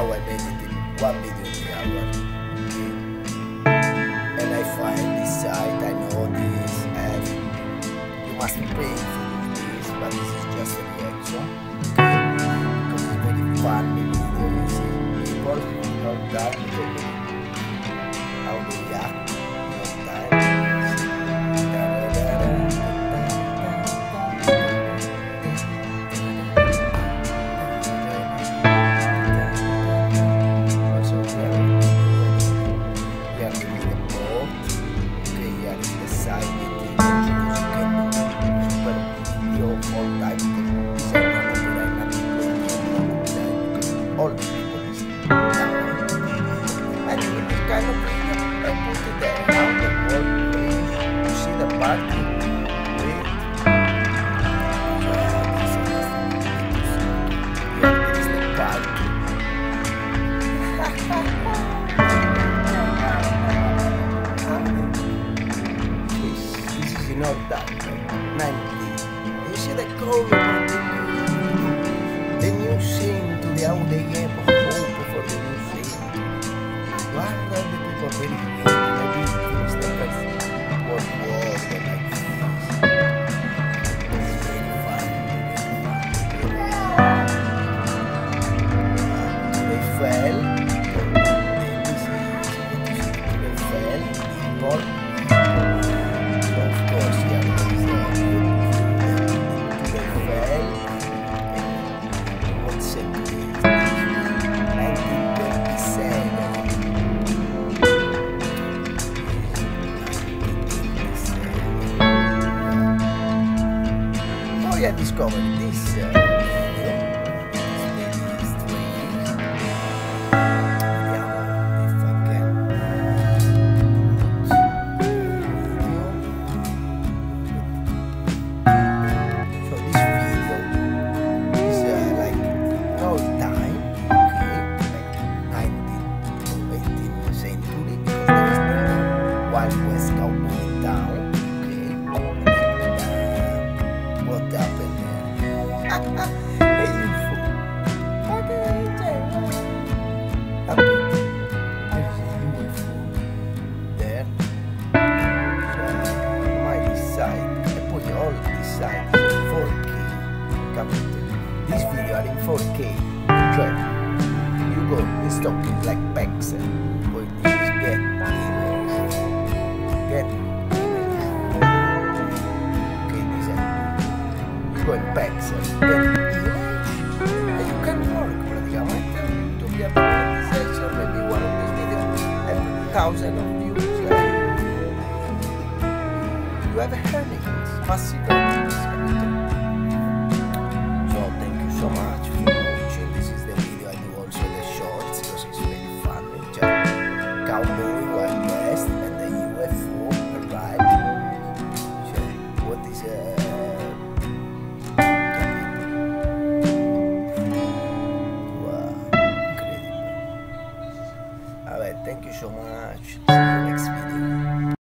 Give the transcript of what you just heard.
now I made it in 1 video per hour. Okay. And I find this site, I know this, and you must pay for this, but this is just a reaction. Okay. Because it's very funny video, you see people all time how they react all time. All the people is and with this kind of video I put it there around the world. You see the party with this is the party. This is in all that 90. You see the cover of the new scene to the how they gave hope for the new scene. Guarda the people very good. Maybe finish the first World War or like this. It's very fun. They fell. They fell. Dimple. So of course, yeah, they fell. What century? 1927. Poi I discovered this video. It's very strange. Vediamo if I can. So this video is like old time, okay, like 19th or 18th century, because there is the Wild West cowboy town, okay, and what happened there? A UFO. Okay, there is a UFO there. So my side, I put all this side in 4K. Capite? This video are in 4K. Cioè, you go in stock is like pixel. Poi this is get image. Get image. Okay, this is you go in pixel, get image, and you can work praticamente to be a monetization. Maybe one of these videos have 1,000 of views. You have earnings, massive earnings.